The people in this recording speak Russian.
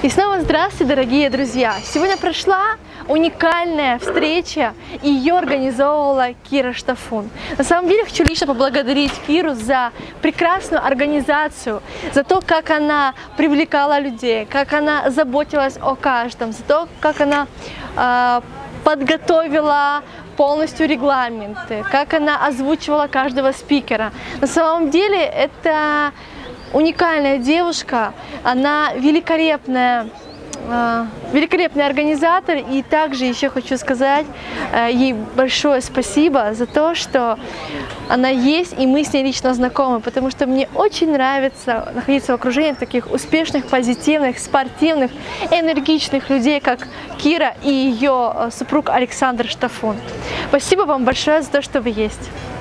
И снова здравствуйте, дорогие друзья! Сегодня прошла уникальная встреча, и ее организовывала Кира Штафун. На самом деле хочу лично поблагодарить Киру за прекрасную организацию, за то, как она привлекала людей, как она заботилась о каждом, за то, как она подготовила полностью регламенты, как она озвучивала каждого спикера. На самом деле это уникальная девушка, она великолепный организатор, и также еще хочу сказать ей большое спасибо за то, что она есть, и мы с ней лично знакомы, потому что мне очень нравится находиться в окружении таких успешных, позитивных, спортивных, энергичных людей, как Кира и ее супруг Александр Штафун. Спасибо вам большое за то, что вы есть.